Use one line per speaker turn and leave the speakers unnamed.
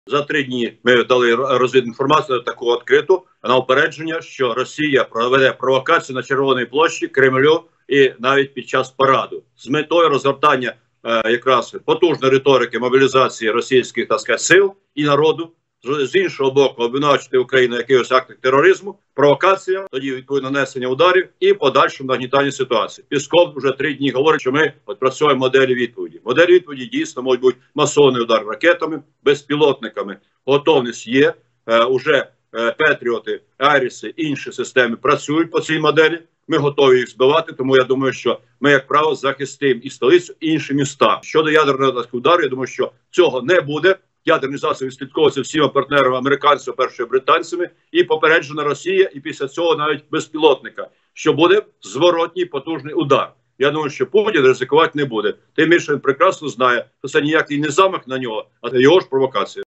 За 3 дні ми дали розвідінформацію таку відкриту на упередження, що Росія проведе провокацію на Червоній площі, Кремлю і навіть під час параду з метою розгортання якраз потужної риторики мобілізації російських, так сказати, сил і народу. З іншого боку, обвинувачити Україну в якихось актах тероризму, провокація, тоді відповідно нанесення ударів і подальшому нагнітання ситуації. Пісков вже 3 дні говорить, що ми працюємо моделі відповіді. Моделі відповіді дійсно можуть бути масований удар ракетами, безпілотниками. Готовність є. Уже Петріоти, Айріси, інші системи працюють по цій моделі. Ми готові їх збивати, тому я думаю, що ми, як правило, захистимо і столицю, і інші міста. Щодо ядерного удару, я думаю, що цього не буде. Ядерний засіб відслідковується всіма партнерами американцями, першими британцями, і попереджена Росія, і після цього навіть безпілотника, що буде зворотній потужний удар. Я думаю, що Путін ризикувати не буде. Тим більше він прекрасно знає, що це ніякий не замах на нього, а його ж провокація.